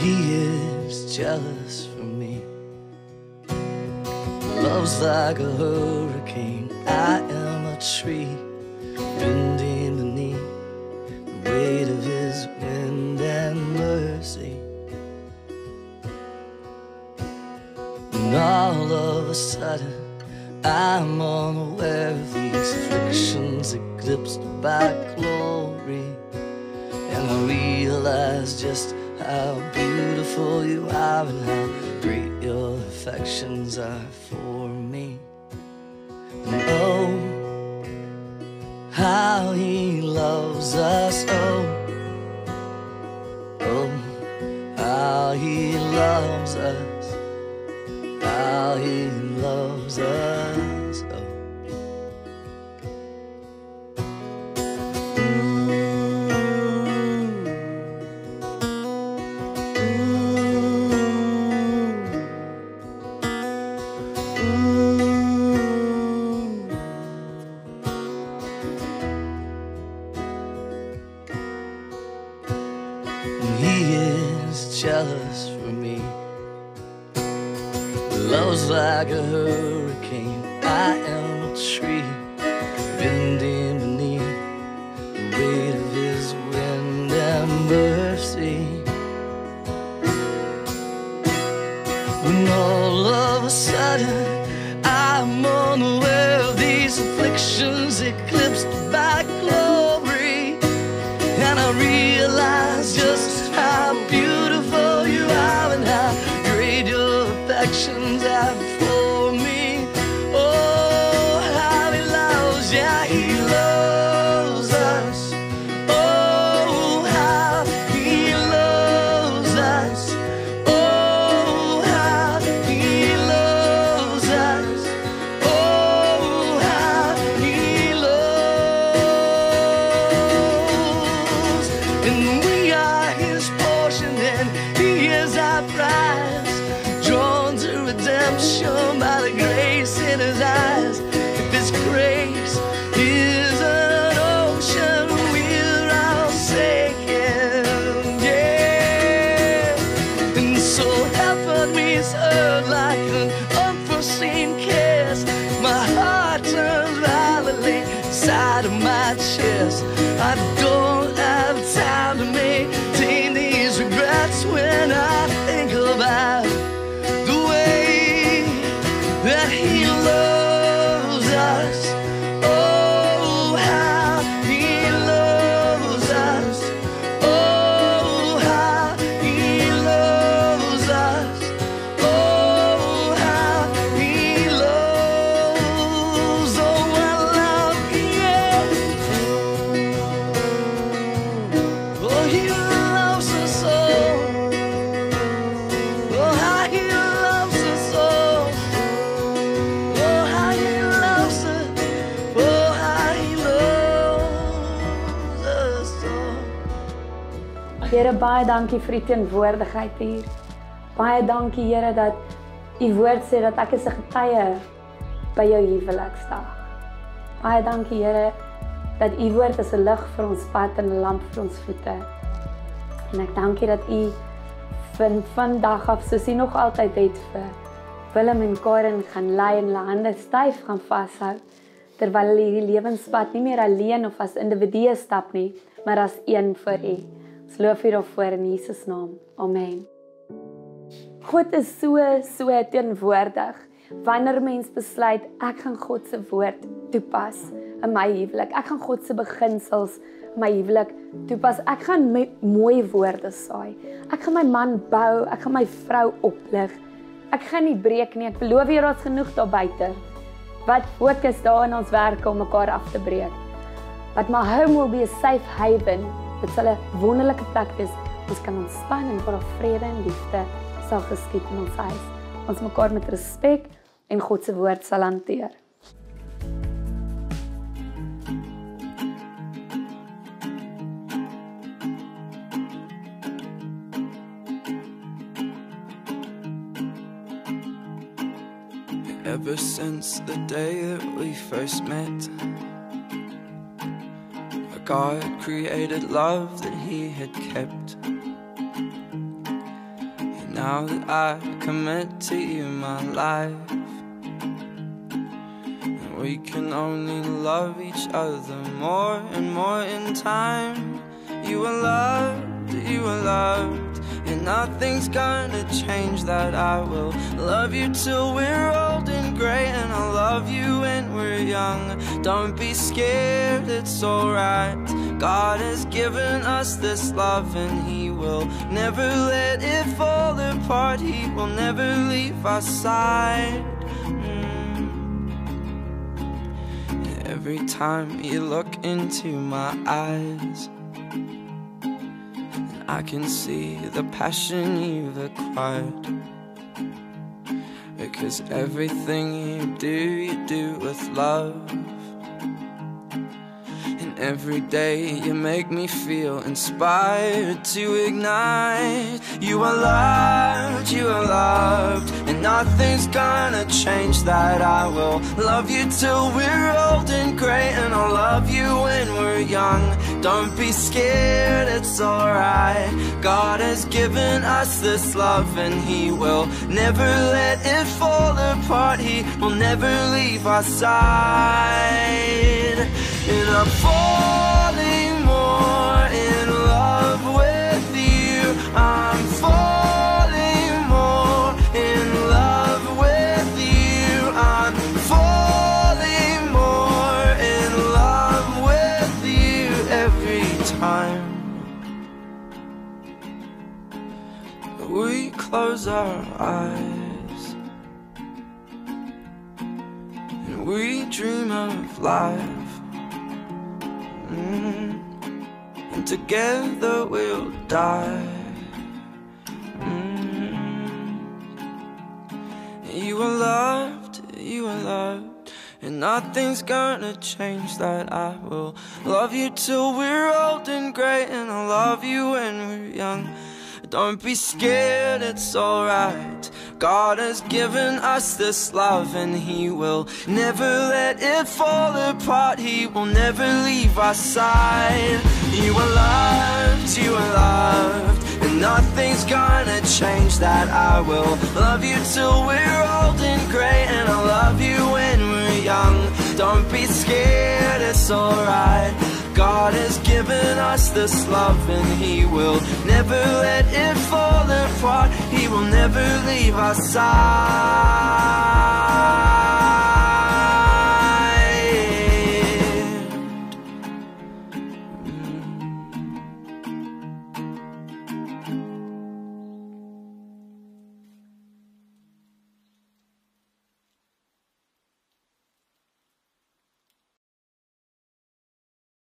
He is jealous for me. Love's like a hurricane. I am a tree bending beneath the weight of his wind and mercy. And all of a sudden I'm unaware of these afflictions eclipsed by glory, and I realize just how beautiful you are and how great your affections are for me. And oh, how he loves us, oh, oh, how he loves us, how he loves us, oh. He is jealous for me. Love's like a hurricane. I am a tree bending beneath the weight of his wind and mercy. When all of a sudden I'm unaware of these afflictions eclipsed by glory, and I realize just how beautiful you are and how great your affections are for me. Oh, how he loves, yeah, he loves us. Oh, how he loves us. Oh, how he loves us. Oh, how he loves. And we are his portion and he is our prize, drawn to redemption by the grace in his eyes. If his grace is an ocean, we're all sinking, yeah. And so help me serve like an unforeseen kiss. My heart turns violently inside of my chest. I don't have time to maintain these regrets when I think about the way that he loves us. Oh, how he loves us. Oh, how he loves us. Oh, how he loves. Oh, I love you. Oh, he loves us all. Oh, how he loves us all. Oh, how he loves us. Oh, how he loves us all. Here, baie dankie vir die teenwoordigheid hier. Baie dankie, Here, dat u woord sê dat ek is 'n getuie by jou huweliksdag. Baie dankie, Here, dat u woord is 'n lig vir ons pad en 'n lamp vir ons voete. En ek dank u dat u van vandag af, soos u nog altyd het, vir Willem en Karen gaan lei en hulle hande styf gaan vashou, terwyl hulle hierdie lewenspad nie meer alleen of as individue stap nie, maar as een vir u. Ons loof u daarvoor in Jesus naam. Amen. God is so teenwoordig wanneer mens besluit ek gaan God se woord toepas in my huwelik. Ek gaan God se beginsels in my huwelik toepas. Ek gaan mooi woorde saai. Ek gaan my man bou, ek gaan my vrou oplig. Ek gaan nie breek nie. Ek beloof jy daar's genoeg daar buite wat fokus daar in ons werk om mekaar af te breek. But my home will be a safe haven. Dit sal 'n wonderlike plek wees. Ons kan ontspan en vir vrede en liefde sal geskied in ons huis. Ons mekaar met respek en God se woord sal hanteer. Ever since the day that we first met, God created love that he had kept. now that I commit to you my life. And we can only love each other more and more in time. You are loved, you are loved, and nothing's gonna change that. I will love you till we're old and grey, and I'll love you when we're young. Don't be scared, it's alright. God has given us this love, and He will never let it fall apart. He will never leave our side. Every time you look into my eyes, I can see the passion you've acquired. Because everything you do with love. And every day you make me feel inspired to ignite. You are loved, and nothing's gonna change that. I will love you till we're old and grey, and I'll love you when we're young. Don't be scared, it's alright. God has given us this love, and He will never let it fall apart. He will never leave our side. And I'm falling more in love with you. I'm falling more in love with you. I'm falling more in love with you every time we close our eyes and we dream of life. And together we'll die. You are loved, and nothing's gonna change that. I will love you till we're old and grey, and I'll love you when we're young. Don't be scared, it's alright. God has given us this love, and He will never let it fall apart. He will never leave our side. You are loved, and nothing's gonna change that. I will love you till we're old and grey, and I'll love you when we're young. Don't be scared, it's alright. God has given us this love, and He will never let it fall apart. He will never leave our side.